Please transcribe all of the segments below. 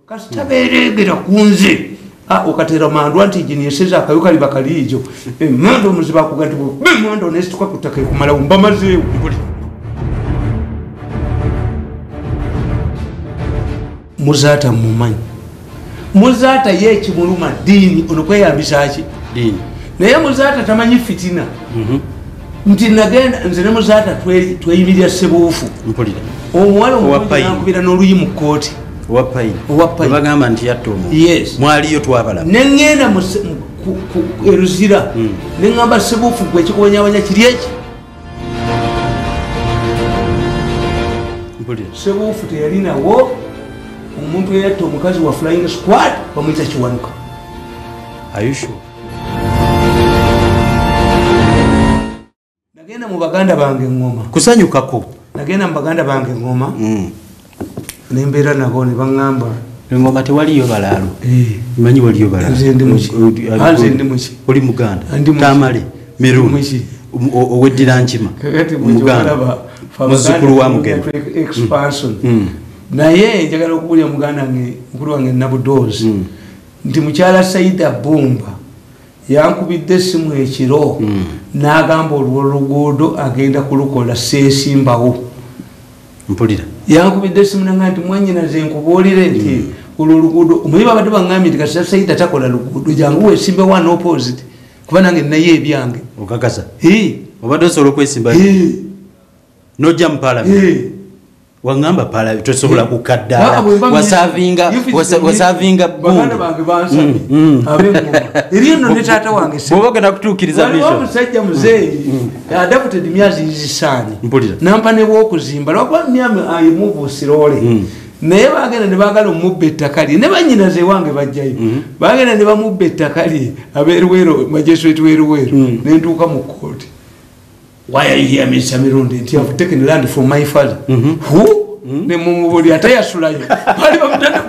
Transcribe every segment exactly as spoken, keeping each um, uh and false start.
kasitaberegera kunze ah okatera mandu anti jini yeseza akayuka libakalijo emando muziba kugati bo bemando nesituka kutaka kumala umbamaze muzata mumanyi muzata yechi muluma dini onokweyambisa aki dini naye muzata tamanyi fitina mhm nti nagenda nze ne muzata tweyimirira sebuufu mpulira omuwala omukunji nakubira n'oluyi mu kkooti owapayi owapayi bagamba nti yattomu yes mwaliyo twabala nengenda eruzira nengamba sebuufu gwe ekikubonyabanya kiri eki mpulira sebuufu teyalinawo omuntu eyatta omukazi wa flying squad bamuyita kiwanuka ayushu nagenda mu baganda bange ngoma kusanyukako nagenda mu baganda bange ngoma mm. nembeera nabo ne baŋŋamba engoma tewaliyo balaalo eh. manyi waliyo balaalo nze ndi muki nze ndi muki oli muganda Ndi muki. tamale miruni oweddira nkima muganda muzzukulu wa mugendo expansion mm. naye njagala okubulya muganda wange mukulu wange nabudoozi mm. nti mukyala Saida Bumba yankubidde essimu ekiro mm. n'agamba olwo luguudo agenda kulukola seesimbawo mpulira yankubidde essimu nanga nti mwanyinaze nkubuulire nti mm. olwo luguudo omuyi babadde baŋŋambye nti kasita Saida takola luguudo jangu weesimbe one opposite kuba nange naye ebyange okakasa obadde osobola okwesimba nojja mu palamenti wangamba pala tosobola kukaddala wasavinga wasavinga baganda bange bansabye abengoma erino ne taata wange se bobaga nakutukiriza bisho waliwo musajja muzeeyi adapted myazi izisani mpulira nampa ne bwokuzimba lwakwa myami ayimubuusirole naye bagenda ne bagala omubba ettakali ne bannyinaze wange bajjayo bagenda ne bamubba ettakali abeeruwero majesweti weeruwero nentuuka mu kooti. Why are you here, Mister Mirundi? You have taken land from my father. Mm-hmm. Who? Mm-hmm. Ne mumubuli ataya sulayo. Bali bamutanda.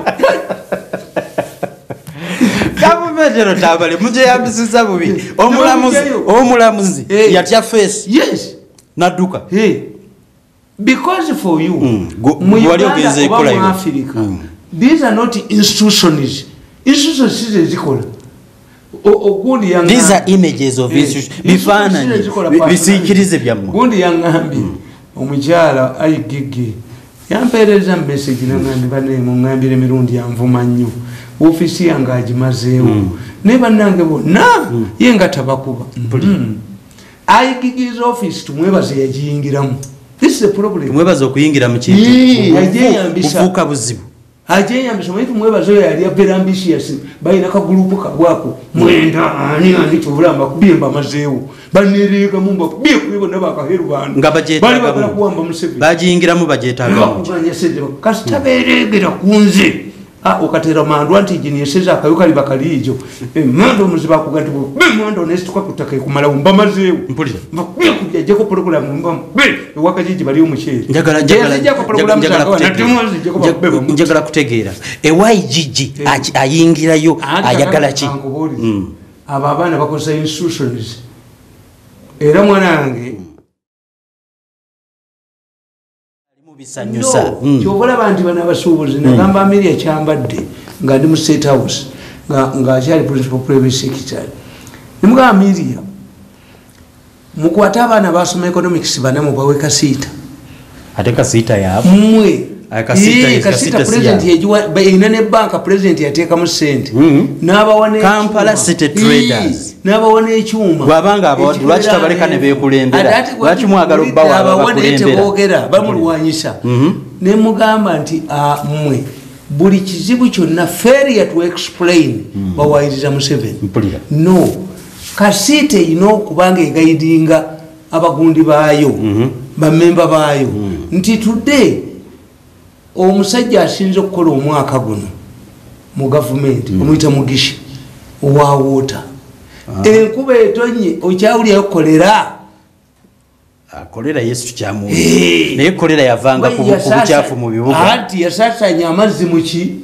Kabumejero tabale muje yabisisa bubi. Omulamuzi, omulamuzi yatya face. Yes. Naduka. Hey. Because for you, mm. Wali ogeze kola in Africa. Mm. These are not institutions. Institutions zikola. These are images of institutions. Bifana bisikirize byamu. Gundi yangambi omukyala ayigigi yampereza message nangandi bane mu ngambire mirundi yanvuma nnyo ofisi yange agimazeewo ne bannange bonna ye nga tabakuba ayigigiza office tumwebaze yagiyingiramu. This is a problem. Tumwebaze okuyingira mu kintu kufuuka buzibu ajeyambisa mwitu mwebazo yali abera ambitious bayina ka group kabwako mwenda ani ani tubulamba kubimba mazeewo banirika mumba kubiye kubibo nabakaheru bana ngabajeta bali bakala kuwamba musebe bajingira mu bajeta gamu kasitaberegera kunze ah okatera mandu anti jini yeseza akayuka libakalijo emando muziba kugati bo bemando nesituka kutaka kumala umbamazeewo mpulira bakuye kujja ko program mbam be wakajiji bali omucheri njagala njagala njagala kutegeera e Y G G ayingirayo ayagala ki aba abana bakosa institutions era mwana wange bisanyusa kyobola bantu bana basuubuzi nagamba Amelia Kyambadde nga ndi mu State House nga nga kyali principal private secretary nimugamba Amelia mukwata abana basoma economics bana mubawe kasita ate kasita yapo mmwe kasita kasita president yejiwa ina ne banka president yateeka mu sente n'abawane Kampala City Traders n'abawane ekyuma babanga abantu lwaki tabaleka ne beekulembera lwaki mwagala obbawa abakulembera bamulwanyisa ne mugamba nti mmwe buli kizibu kyonna failure to explain bawayiriza Museveni no kasita ino kubanga egaidinga abagundi baayo bamemba baayo nti today omusajja asinze okukola omwaka guno mu gavumenti omuyita Mugisha owa water enkuba etonye okyawulyayo kolera akolera Yesu kyamu naye kolera yavanga ku buchafu mu bibuga ati yasasanya amazzi muki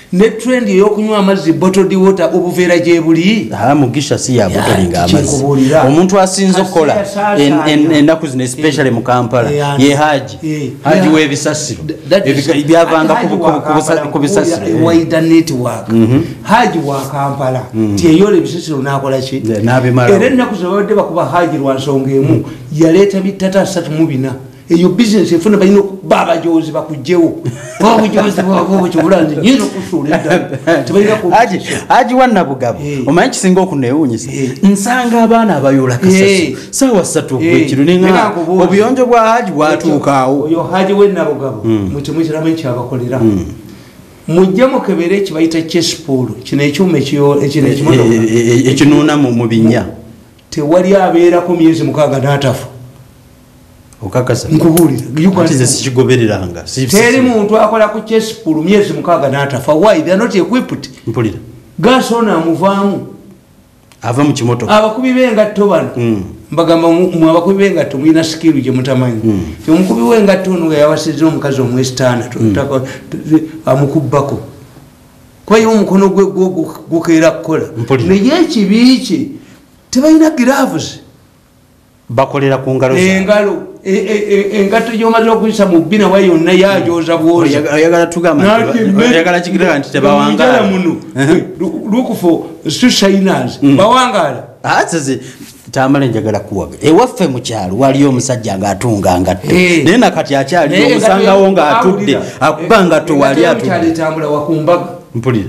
ne trend y'okunywa amazzi bottled water obuveera gye buli mugisha si ya bottling amazzi omuntu asinze okukola ennaku zino especially mu Kampala ye Haji Haji w'ebisasiro byavanga ku bisasiro wider network Haji wa Kampala tiyeyole ebisasiro n'akola ki era ennaku zino babadde bakuba Haji lwa nsonga emu yaleeta bitata asatu mu bina eyo business efuna balina okuba abajozi bakugjewo obujozi bwabo kyobulanzi nyino kusuula eddala tebalina Haji Haji wanna bugabo omanyi kisinga okuneewuunyisa nsanga abaana abayola kasasi saawa ssatu ogwekiro nenga obuyonjo bwa Haji bwatuukaawo oyo Haji wennabugabo mukimwekiramu ekyabakolera mujja mukebere ekibayita kyespoolo kino ekyuma ekinuuna mu binnya tewali abeerako myezi mukaaga n'atafa okakasa nkubuulira sikigobereranga teri muntu akola ku kyespoolo myezi mukaaga n'atafa why they are not equipped mpulira gaasi ono amuvaamu ava mu kimotoka abakubi b'engatto bano mbagamba mu abakubi b'engatto mulina sikiru gye mutamanyi omukubi w'engatto ono yawasizza omukazi omwesitaana amukubbako kuba ye omukono gwe gukeera kukola naye ekibi kye tebalina gloves bakolera ku ngalo engalo engatto gy'omaze okuyisa mu bbina wa yonna yajooza bwoza oyagala tugamba oyagala kigireka nti tebawangala muno look for shiners bawangala azaze tamale njagala kuwaga ewaffe mu kyalo waliyo omusajja ng'atunga ngatto naye nakati akyali omusangawo ng'atudde akuba ngatto wali atudde tambula wakumbaga mpulira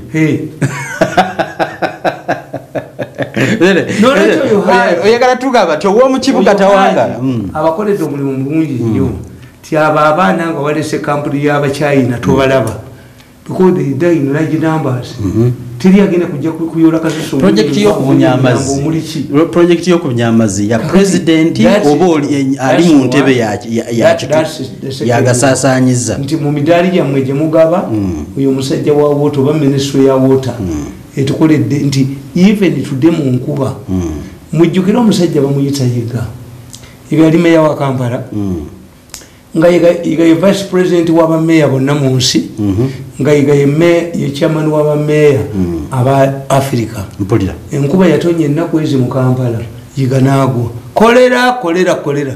oyagala tugamba ti ow'omukibuga tawangala abakoledde omulimu mulungi nnyo ti abo abaana nga walese kampuni y'abachina tobalaba because they die in large numbers tiri agenda kujja kuyola kasasiro projekiti y'okubunya amazzi projekiti y'okubunya amazzi ya president oba ali mu ntebe yagasaasaanyiza nti mu midaali gyammwe gye mugaba oyo omusajja wa water oba ministry ya water etukoledde nti even today mu nkuba mujjukire omusajja bamuyita Yega ebyali meya wa Kampala nga Yega vice president w'abameeya bonna mu nsi nga Yega ye chairman w'abameeya aba Africa enkuba yatonye ennaku ezi mu Kampala Yega naagwa kolera kolera kolera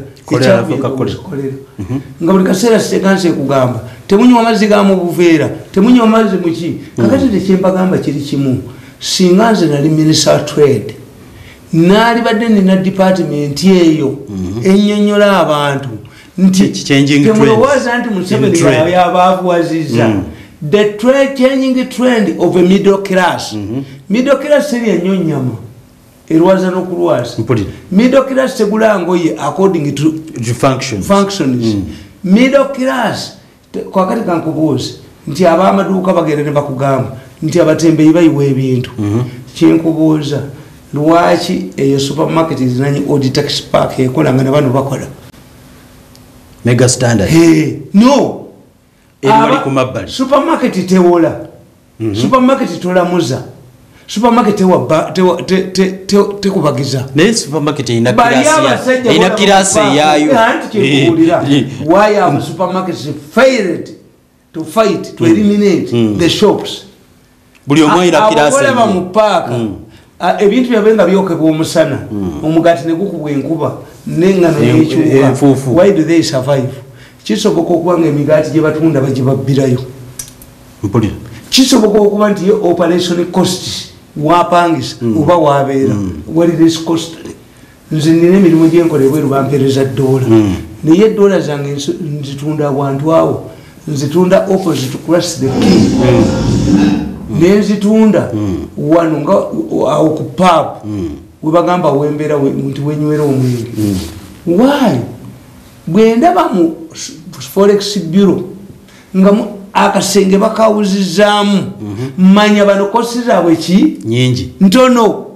nga buli kaseera sitekanse kugamba temunywa amazzi ga mu buveera temunywa amazzi muki kakati tekyembagamba kiri kimu singa nze nali minister trade naali badde nina department eyo ennyonnyola abantu nti temulowooza nti Museveni yabaavuwazizza the trade changing the trend of a middle class middle class eri ennyo nnyama erwaza n'okulwaza middle class tegula ngoye according to functions middle class kwakati kankubuuza nti ab'amaduuka bagenda ne bakugamba nti abatembeyi bayiwa ebintu kyenkubuuza lwaki eyo supermarket zinanyi audit tax park ekola nga nabano bakola mega standard no eri ku mabbali supermarket tewola supermarket tolamuza supermarket tekubagiza naye supermarket ina kirasi yayo why have supermarkets failed to fight to eliminate the shops buli omwe ina kirasi abakola mu park ebintu byabenga byokebwa omusana omugati negukubwa enkuba nengano yekyuka why do they survive kisoboka okuba nga emigaati gye batunda bagibabbirayo kisoboka okuba nti operation cost wapangisa oba wabeera wali this cost nze nina emirimu gyenkola ebweru bampereza dola naye dola zange nzitunda abantu awo nzitunda opposite cross the king nenzitunda wano nga awo ku pub webagamba wembeera nti wenywera omwenge why bwendaba mu forex bureau nga akasenge bakawuzizaamu manya bano kosi zaabwe ki nyingi ntono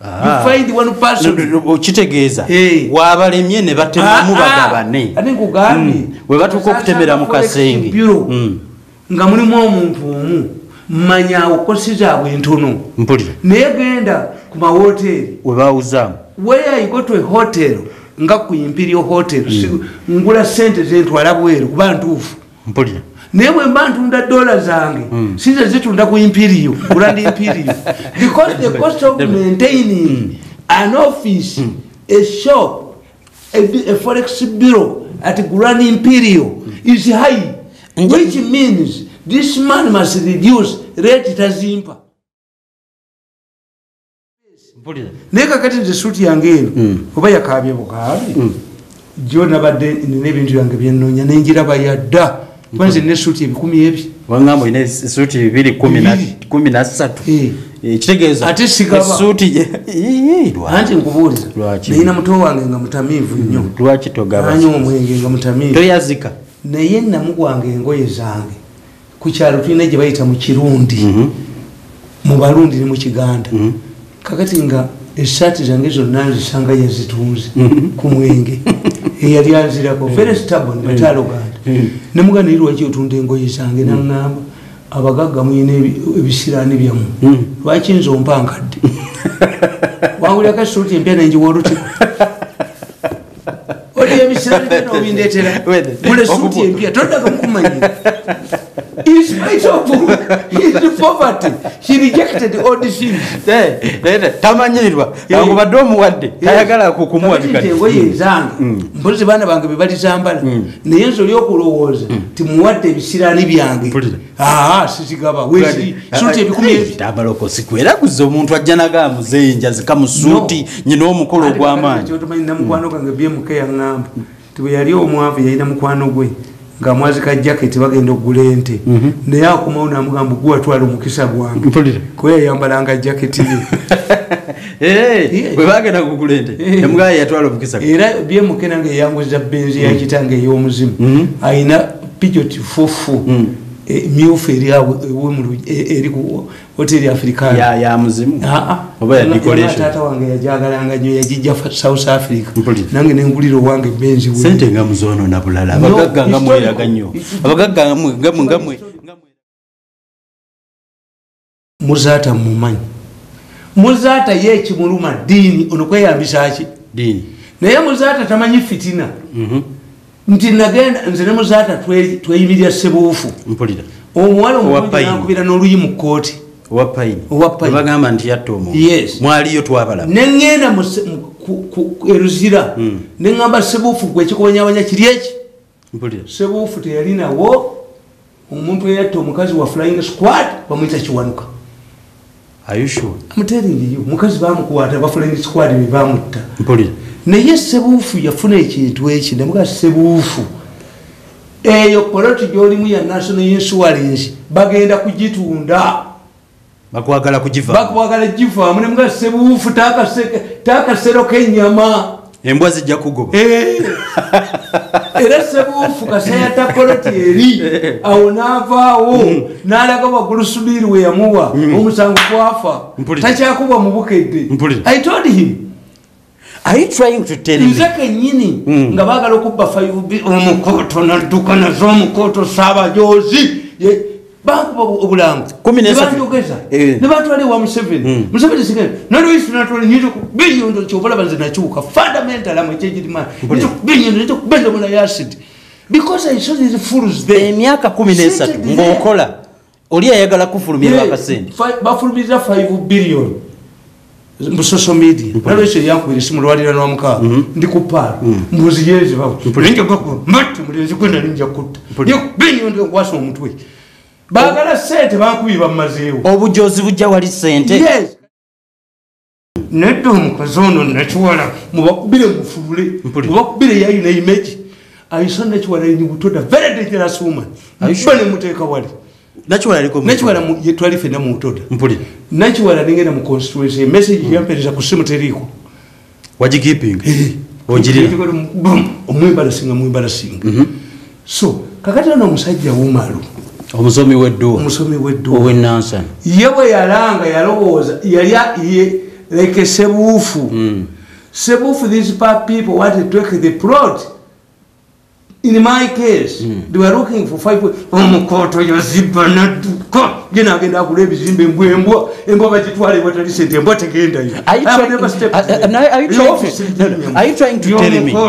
okitegeeza wabalemye ne batemamu bagabane ate nkugambye we batuuka okutemera mu kasenge nga mulimu omuntu omu manya awo kosi zaabwe ntono mpulira naye genda ku mahoteri we bawuzaamu where you go to a hotel nga ku Imperial Hotel ngula sente zentwala bweru kuba ntuufu mpulira newe mba ntunda dola zange mm. sinze zitunda ku imperial grand imperial because the cost of maintaining mm. an office mm. a shop a, a forex bureau at grand imperial mm. is high mm. which means this man must reduce rate tazimpa neka kati nze suti yange eno mm. oba yakabye bukabi mm. jo nabadde n'ebintu byange byennoonya nenjiraba yadda kwanze ne suti ebikumi ebi wangambo ine suti bibiri kumi na ssatu ekitegeeza ate sigaba suti anti nkubuuliza nayina muto wange nga mutamiivu nnyo lwaki togaba anyo omwenge nga mutamiivu toyazika naye namugwanga engoye zange ku kyalo tulina gye bayita mu kirundi mu balundi ne mu kiganda kakati nga esaati zange zonna nzisanga yazitunze ku mwenge eyali anzirako very stubborn but arrogant nemugana iri lwaki otunda engoye zange naŋŋamba abagagga muyina ebisiraani byamu lwaki nze ompankadde wangulira kasuuti empya nenjiwa olutiko oli ebisiraani byona obindeetera mule suuti empya toddaga mukumanyira in spite of his poverty he rejected all the things tamanyirirwa ngo badde omuwadde tayagala kukumuwa bikati engoye zange mpozi baana bange bebali zambala naye nzo lyokulowooza timuwadde ebisiraani byange aa sizigaba wezi suuti ebikumi ebi tabaloko sikwera kuze omuntu ajja naga muzeyinja zikamusuuti nyina omukolo ogw'amaanyi kyotumanyi namukwano gange byemuke yaŋŋamba tibwe yali omwavu yalina mukwano gwe nga mwazika jaketi bagenda okugula ente naye akomawo namugamba gwe watwala omukisa gwange kuba yayambalanga jaketi ye bwe bagenda kugula ente emugaya yatwala omukisa era byemuke nange yayanguza benzi yakitange ey'omuzimu ayina pijoti fufu myufu eri eri ku hoteri afrikani ya muzimu oba ya decoration taata wange yajagalanga nnyo yagijja South Africa nange nengulira owange benzi sente nga muzono na bulala abagagga nga mweraga nnyo abagagga nga mwe muzaata mumanyi muzaata ye kimuluma dini onokweyambisa ki dini naye muzaata tamanyi fitina nti nagenda nze ne muzaata tweyimirya Ssebuufu mpulira omuwala omulungi nankubira n'oluyi mu kkooti owapayini bagamba nti yatta omuntu mwaliyo twabalaba neŋŋenda eruzira neŋŋamba Ssebuufu gwe ekikubanyabanya kiri eki Ssebuufu teyalinawo omuntu eyatta omukazi wa flying squad bamuyita Kiwanuka amuteeringiyo mukazi bamukwata ba flying squad be bamutta naye Ssebuufu yafuna ekintu eki nemuga Ssebuufu eyo poloti gyolimu ya national insurance bagenda kugitunda bakwagala kugiva bakwagala givaamu nemuga Ssebuufu takaseroka ennyama embwa zijja kugoba era Ssebuufu kasayata poloti eri awo naavaawo n'alaga waggulu subiiri we yamuwa omusango kwafa takyakuba mu bukedde I told him Are you trying to tell me? Nzeke nyini mm. nga bagala okubba five bi omukoto nadduka nazo omukoto Ssaabajoozi bakuba obulango nebandogeza ne batwala ewa Museveni Museveni sigenda nalwisi natwala nyinza kubinyondo kyobalaba nze nakyuka fundamental amwe kyekirima nyinza kubinyondo nyinza kubenda muna yacid because I saw these fools there emyaka kumi n'esatu ng'okola oli ayagala kufulumira akasente bafulumiriza five billion mu social media nalwekyo yankubira esimu lwalira n'omukaaga ndi ku paala mbuzi yezi bawo ninja gako mbatti mulenzi gwena ninja kutta binyondo nkwasa omutwe baagala sente bankubira bamazeewo obujozi bujja wali sente yes nedda omukazi ono nakiwala mubakubire mufulule mubakubire yayina image ayisa nakiwala nibutoda very dangerous woman bane muteeka wali nakiwala aliko nakiwala twali fenna mu butoda mpulira nakiwala ningenda mu constituency message yampereza ku simu teriiko wagikeeping ogirira omwembala singa mwembala singa so kakati ono omusajja wumalu omusomi weddu omusomi weddu owennansana ye bwe yalanga yalowooza yali like Ssebuufu Ssebuufu these people want to take the plot In my case, mm. they were looking for five. Omukoto yaziba natuka. Gena agenda kule bizimbe mbwembwa. Embwa bagitwale batali sente embwa tegenda hiyo. Are you trying to tell me?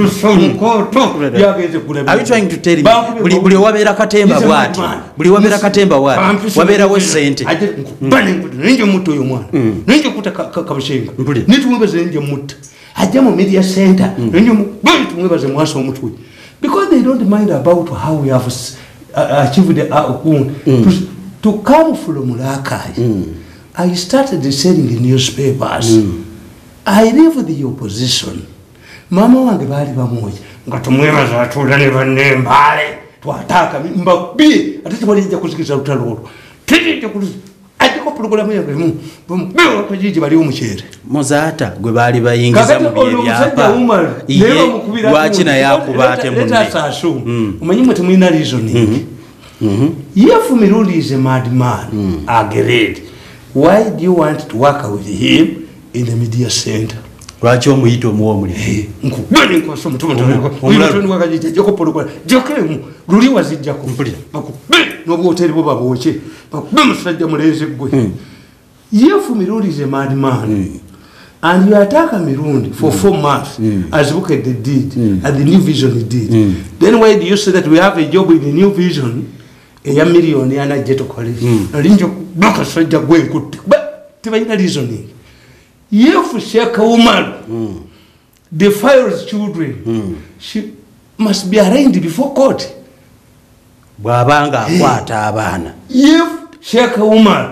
Are you trying to tell me? Buli buli wabera katemba bwati. Buli wabera katemba bwati. Wabera we sente. Bane nje muto yo mwana. Nje kuta kabushenga. Nitumwebeze nje muto. Ajja mu media center. Nje mu tumwebeze mwaso omutwe. Because they don't mind about how we have uh, achieved the uh, mm. to, to come from Rakai. Mm. I started selling the newspapers. Mm. I leave the opposition. Mama wange bali bamoja. Ngatumwema za tuda ne banne mbale. Twataka mbabi atati bali nja kusikiza utalolo. Tete kuzi atiko program yange mu. Bumbewa kujiji bali umuchere. Mozata gwe bali bayingiza mu biye byapa. Lero mukubira wachina yakubate munne. Let us assume. Umanyimwe temwina reasoning. Mhm. If Miruli is a madman, mm. agreed. Why do you want to work with him in the media center? Lwaki omuyito muwo muli? Nkubani kwa somo tumo tumo. Umulatu wakajije joko polokwa. Jokemu luli wazijja ku. Bakubbe no hoteli bo baboche. Bakubbe musajja muleze gwe. If Miruli is a madman. Mm. And you attack Mirundi for mm. four months mm. as look at the deed mm. and the new vision he did. Mm. Then why do you say that we have a job with the new vision? A million yana jeto college. Nalinjo baka soja gwe nkuti. But tibayina reasoning. If Sheikh Umar mm. defiles children, mm. she must be arraigned before court. Bwabanga akwata abana. If Sheikh Umar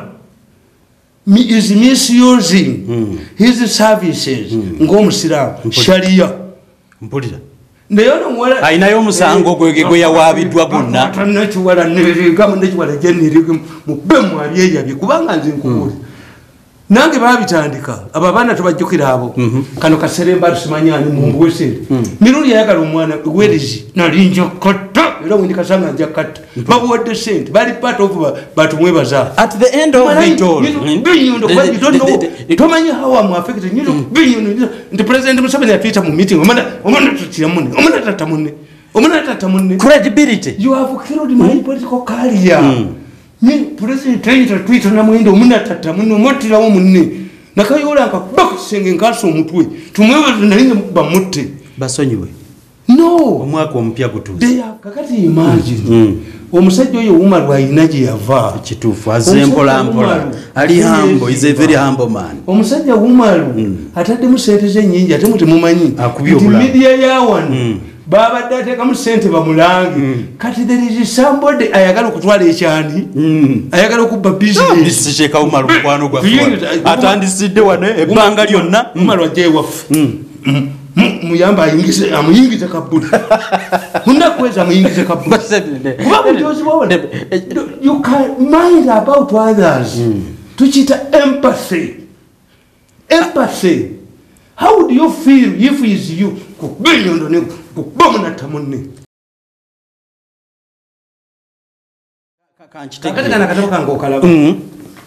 is misusing mm. his services mm. ng'omusiramu sharia mpulira neyono mwala ayinayo musango gwege gwe yawabidwa gonna nakiwala nebigamu nekiwala jeniri mubemu abyeyabye kubanga nze nkubuli nange babitandika aba bana tubajjukira abo mm -hmm. kano kaseremba tusimanyani mungu wese mm. Miruli yagala omwana werezi nalinjo kota era windi kasanga nja kata babuwadde sente bali part of batumwebaza at the end of it all you don't know tomanyi how am affected you know billion the president Museveni atwita mu meeting omana omana tutira munne omana tata munne omana tata munne credibility you have killed my mm. political career mm. ni president tayita twita na mwendo omana tata munne motira wo munne nakayola nka bakisenge ngaso omutwe tumwebaza nalinga mukuba mutte basonyiwe no omwaka ompya gutuuse kakati imagine mm. omusajja oyo Umar ayinaje yava kituufu azempola mpola ali humble is a very humble man omusajja Umar mm. atadde mu sente ze nnyingi ate muti mumanyi media yawan mm. babadde ateekamu sente bamulange mm. kati there is somebody ayagala okutwala ekyani mm. ayagala okubba business Sheikh Umar mukwano gwa atandisidde wane ebbanga lyonna Umar ajewafu mm. mm. muyamba ayingize amuyingize kabuli hunda kweza amuyingize kabuli you can mind about others mm. tuchita empathy empathy how do you feel if is you kubenyondo ne kubomna tamunne kakati kana katoka ngokalaba mm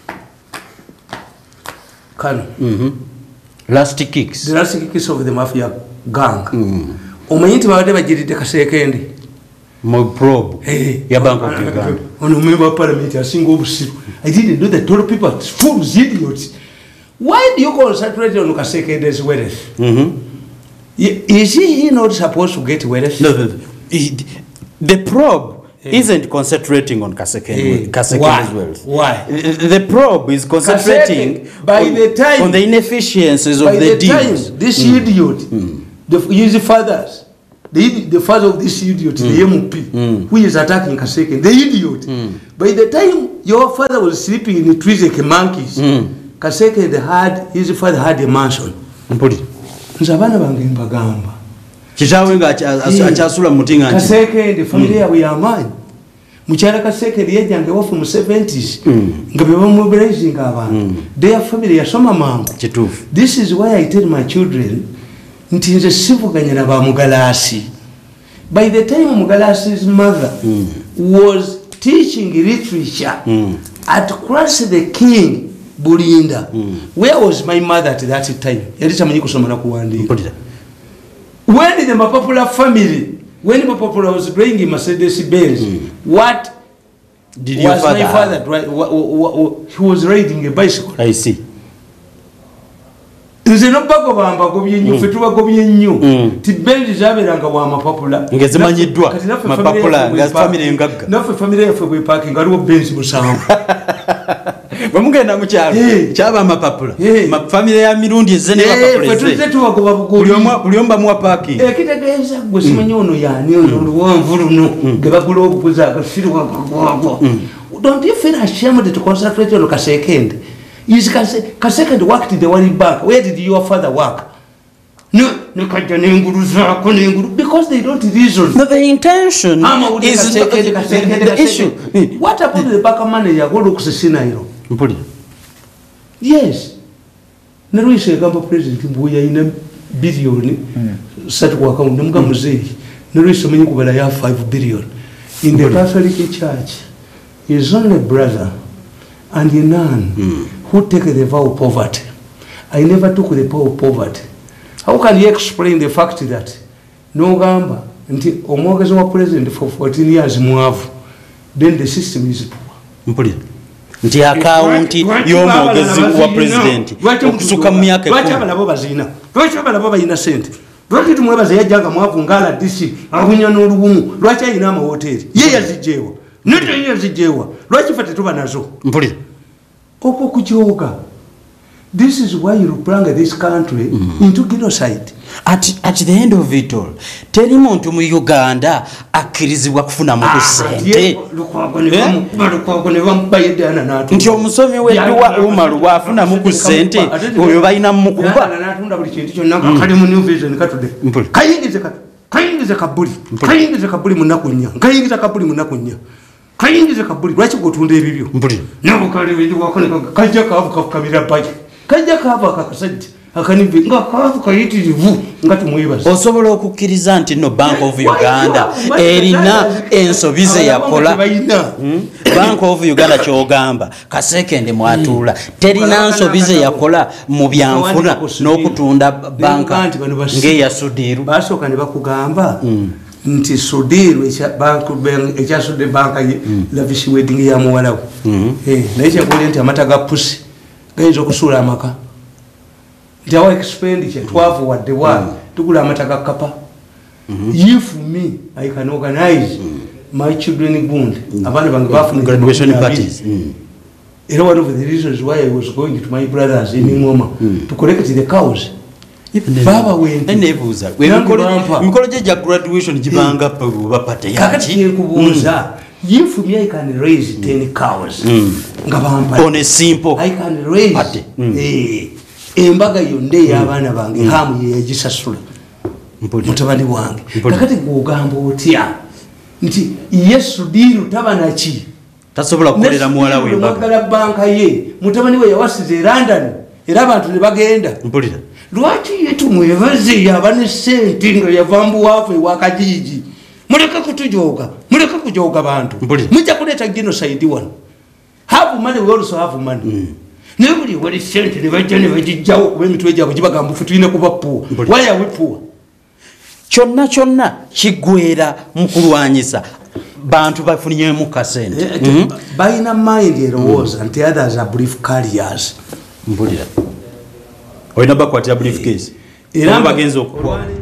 kana mhm last kicks the last kicks of the mafia gang mm. omanyiti babade bagiride kasekende mo probe hey. ya bank of Uganda ono member of parliament asinga obusiru I didn't know that all people are fools idiots why do you concentrate on kasekende's wealth mhm is he not supposed to get wealth no, no, no. He, the probe hey. isn't concentrating on Kasekende hey. Kasekende's wealth. Why? The probe is concentrating Kaseke, by on, the time, on the inefficiencies of the, the deals. This mm. idiot, mm. the his fathers, the the father of this idiot, mm. the M P, mm. who is attacking Kaseke, the idiot. Mm. By the time your father was sleeping in the trees like monkeys, mm. Kaseke had his father had a mansion. Mpuli. Nzabana bange mbagamba. Kichawe nga achasula mutinga nti. Kaseke the family mm. we are mine. Muchara Kaseke liyejjange wafu mu seventies mm. nga beba mobilizing abantu mm. their family yasoma mangu kituufu. This is why I tell my children nti nze sivuganya na ba Mugalasi. By the time Mugalasi's mother mm. was teaching literature mm. at Cross the King Bulinda mm. where was my mother at that time? Yali tamanyi kusoma na kuandika. When the Mapapula family when Popopula was driving in Mercedes Benz, mm. what did your was father my father drive? He was riding a bicycle. I see. Nze nobako bamba gobye nnyo fe tuba gobye nnyo ti Benz zaberanga wa mapapula ngezimanyiddwa mapapula nga family ngagga naffe family yaffe bwe parking aliwo Benz musanvu bamugenda mu kyalo kyaba mapapula ma family ya mirundi ezene mapapula fe tuze tubagoba buguli buli omba mu parking ekitegeeza gwe simanyi ono yani ono luwanvu luno ge bagula obukuza akasiru wakagwago. Don't you feel ashamed to concentrate on Kasekende? Is Kaseka worked in the World Bank. Where did your father work? No, no, because they don't reason. No, the intention is the, the, the, the issue. What happened to the back manager who looks a scenario? Yes. Naruisha Gamba president Mbuya in a billion. Such work on them Gamuzei. Naruisha Minkubala five billion. In the Catholic Church, his only brother and a nun who take the vow of poverty. I never took the vow of poverty. How can you explain the fact that no gamba until Omoga's was president for fourteen years more? Then the system is poor. Nti akaunti y'omwogezi wa president okusuka mu myaka lwaki abalabo bazina lwaki abalabo bayina sente lwaki tumwebaza yajjanga mwavu ngala disi ahunya n'olubumu lwaki ayina amahoteri ye yazijeewa nete ye yazijeewa lwaki ffe tetuba nazo mpulira okwo kujoga. This is why you bring this country mm. into genocide. At, at the end of it all, tell him on to Uganda, akirizibwa kufuna mu kusente. Nti omusomi wedduwa Umaru wafuna mu kusente oyo balina mukuba. Kayingize kayingize kabuli. Kayingize kabuli munakunya. Kayingize kabuli munakunya. Kayingize kabuli lwaki gotunda ebibyo. Nabukale bidiwa kono kajja kavu kafukabira baje. Kajja kava kakasajja akanivi nga kavu kayitirivu nga tumwebaza osobola okukkiriza nti no Bank of Uganda erina ensobize yakola Bank of Uganda kyogamba Kasekende mwatula terina nsobize yakola mu byanfuna n'okutunda banka ngeya Sudiru basooka ne bakugamba nti Sudiru ekyasudde banka ye lavish wedding ya muwalawo naye kyakola nti amata ga pusi gayinza okusuula amaka nti awa expenditure twavu wadde wa tugula amata ga kapa. If me I can organize my children gund abaana bange bafuna graduation parties. Era one of the reasons why I was going to my brothers in Ngoma to collect the cows. Baba went enebuza mikolo gya graduation gibanga bapate yakati kubuza. If me I can raise ten cows on a simple I can raise eh embaga yonde y'abaana bange hamu ye yagisasula mutabani wange kakati gugamba otya nti Yesu diru tabana ki tasobola kukolera muwala we embaga banka ye mutabani we yawasize London era abantu ne bagenda mpulira lwaki yetu mwebaze yabane sente nga yavambu wafe wakajiji muleka kutujoga muleka kujoga bantu mujja kuleta genocide wano. Have money, we also have money. Mm. Nobody will send to the Virgin of Jao when we trade Jibaga Futuina poor. Why are we poor? Chonna chonna, Chiguera, Mukuruanisa, Bantu by Funia Mukasen. By in a mind it was, and the others are brief carriers. Or in a backward briefcase. In Ambagenzo.